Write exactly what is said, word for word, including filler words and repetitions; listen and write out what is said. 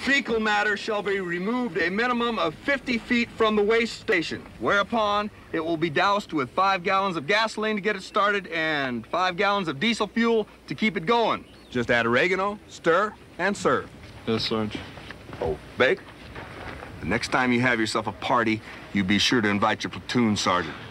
Fecal matter shall be removed a minimum of fifty feet from the waste station, whereupon it will be doused with five gallons of gasoline to get it started and five gallons of diesel fuel to keep it going. Just add oregano, stir, and serve. Yes, Sarge. Oh, Bake, the next time you have yourself a party, you be sure to invite your platoon sergeant.